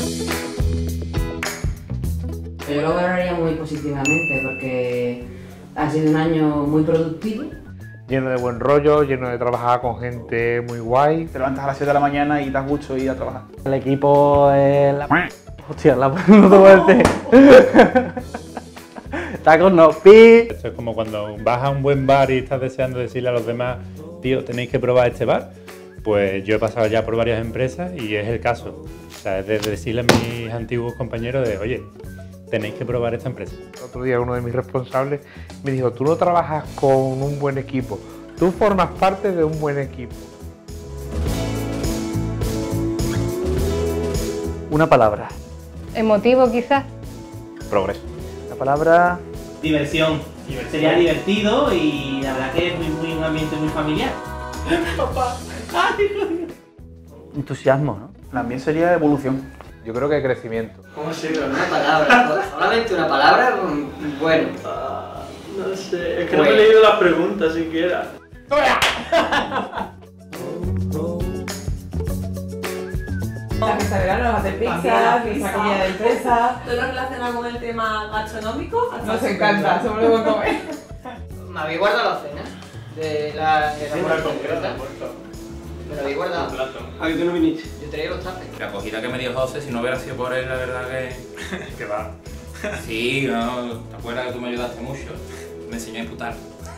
Yo lo valoraría muy positivamente porque ha sido un año muy productivo. Lleno de buen rollo, lleno de trabajar con gente muy guay. Te levantas a las 7 de la mañana y das gusto ir a trabajar. El equipo es la... Hostia, no te puedo decir. Tacos no, pi. Esto es como cuando vas a un buen bar y estás deseando decirle a los demás, tío, tenéis que probar este bar. Pues yo he pasado ya por varias empresas y es el caso. O sea, es de decirle a mis antiguos compañeros de, oye, tenéis que probar esta empresa. El otro día uno de mis responsables me dijo, tú no trabajas con un buen equipo, tú formas parte de un buen equipo. Una palabra. Emotivo, quizás. Progreso. La palabra... Diversión. Sería divertido y la verdad que es un ambiente muy familiar. Papá. Entusiasmo, ¿no? La mía sería evolución. Yo creo que crecimiento. ¿Cómo se llama? Una palabra. Solamente una palabra, bueno. No sé, es que no me he leído las preguntas siquiera. La fiesta de verano, hacer pizza, pizza comida de empresa. ¿Todo lo relacionado con el tema gastronómico? Nos encanta, somos de buen comer. Me habéis guardado la cena. De la concreta. Me la habéis guardado. ¿A que tú no viniste? Yo traía los tapes. La acogida que me dio José, si no hubiera sido por él, la verdad que... Que va. Sí, no, te acuerdas que tú me ayudaste mucho. Me enseñó a disputar.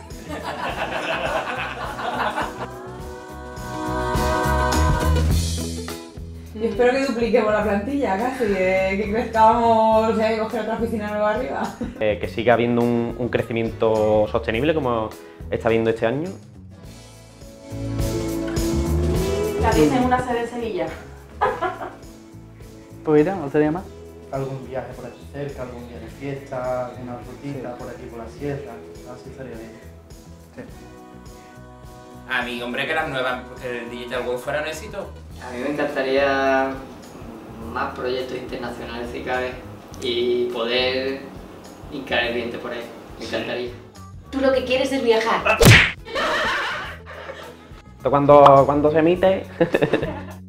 Yo espero que dupliquemos la plantilla casi, que crezcamos, hay que coger otra oficina nueva arriba. Que siga habiendo un crecimiento sostenible como está habiendo este año. ¿Cádiz en una sede de Sevilla? Pues mira, no sería más. Algún viaje por aquí cerca, algún día de fiesta, alguna rutita por aquí por la sierra, así estaría bien. Sí. A mí, hombre, que las nuevas, que el Digital World fuera un éxito. A mí me encantaría más proyectos internacionales si cabe y poder hincar el diente por ahí. Me encantaría. Tú lo que quieres es viajar. Cuando se emite...